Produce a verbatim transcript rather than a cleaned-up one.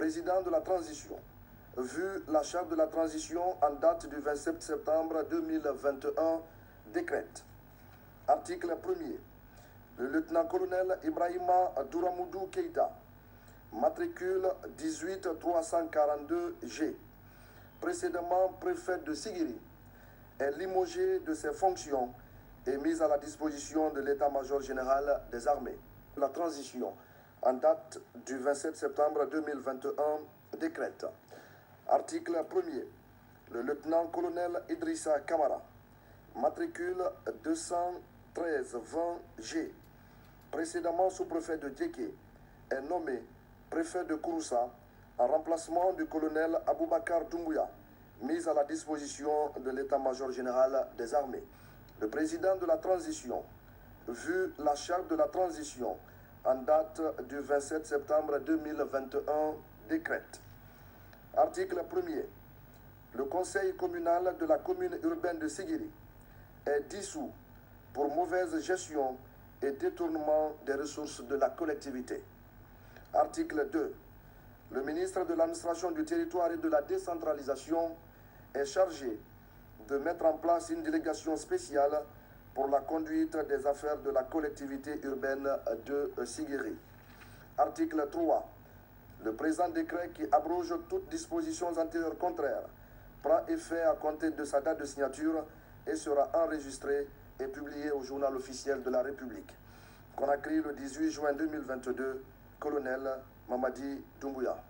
président de la transition, vu la charte de la transition en date du vingt-sept septembre deux mille vingt et un, décrète. Article premier. Le lieutenant-colonel Ibrahima Douramoudou Keïta, matricule dix-huit trois cent quarante-deux G, précédemment préfet de Sigiri, est limogé de ses fonctions et mis à la disposition de l'état-major général des armées. La transition en date du vingt-sept septembre deux mille vingt et un décrète. Article premier. Le lieutenant-colonel Idrissa Kamara, matricule deux cent treize vingt G, précédemment sous-préfet de Djeké, est nommé préfet de Kouroussa en remplacement du colonel Aboubakar Doumbouya, mis à la disposition de l'état-major général des armées. Le président de la transition, vu la charte de la transition en date du vingt-sept septembre deux mille vingt et un, décrète. Article premier. Le conseil communal de la commune urbaine de Sigiri est dissous pour mauvaise gestion et détournement des ressources de la collectivité. Article deux. Le ministre de l'administration du territoire et de la décentralisation est chargé de mettre en place une délégation spéciale pour la conduite des affaires de la collectivité urbaine de Sigiri. Article trois. Le présent décret qui abroge toutes dispositions antérieures contraires prend effet à compter de sa date de signature et sera enregistré et publié au journal officiel de la République. Conakry, le dix-huit juin deux mille vingt-deux, colonel Mamadi Doumbouya.